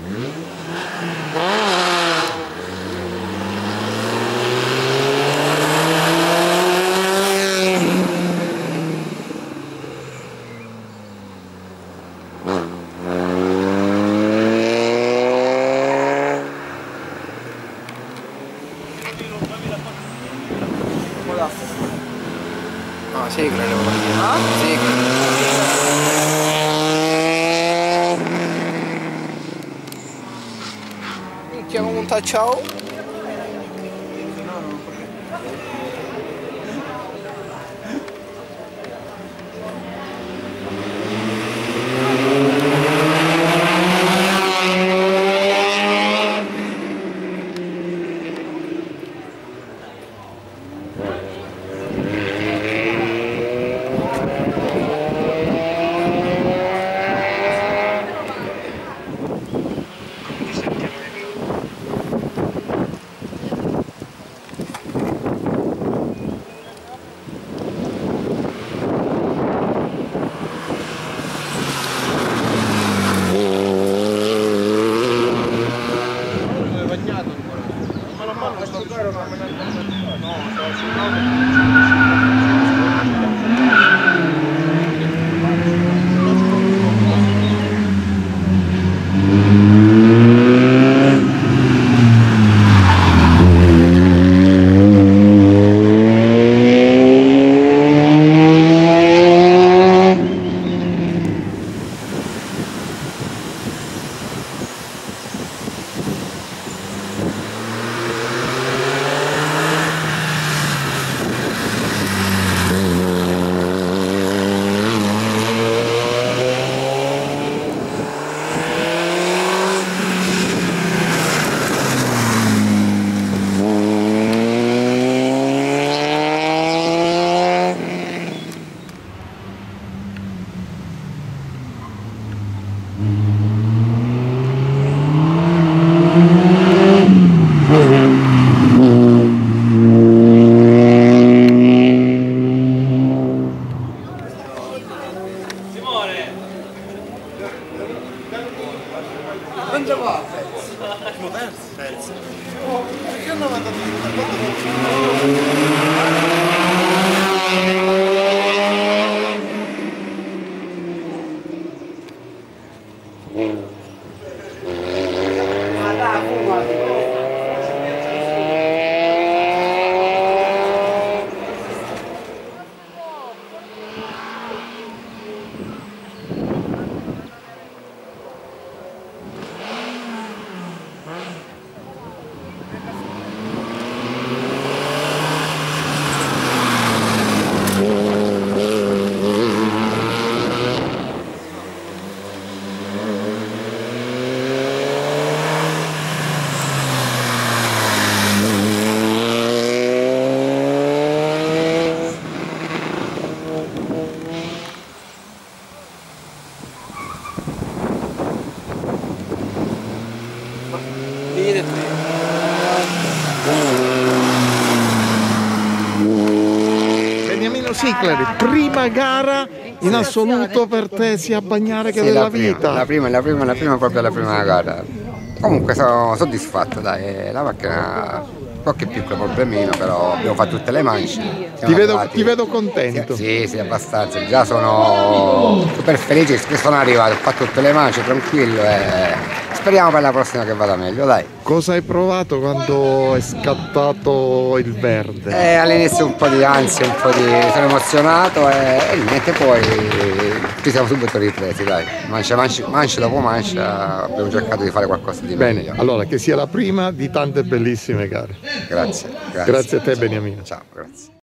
No, sigla devo dire. Sigla. Minchia come un ciao. Non già va, Fez. Perché hanno mandato Beniamino Sicleri, prima gara in assoluto per te sia a Bagnare che della vita. La prima proprio la prima gara. Comunque sono soddisfatto, dai, la macchina qualche piccolo problemino, però abbiamo fatto tutte le mance. Ti vedo contento. Sì, abbastanza, già sono super felice che sono arrivato, ho fatto tutte le mance, tranquillo e speriamo per la prossima che vada meglio, dai. Cosa hai provato quando è scattato il verde? All'inizio un po' di ansia, sono emozionato e niente, poi ci siamo subito ripresi, dai. Mancia dopo mancia abbiamo cercato di fare qualcosa di meglio. Bene, allora che sia la prima di tante bellissime gare. Grazie. Grazie a te, Beniamino. Ciao, grazie.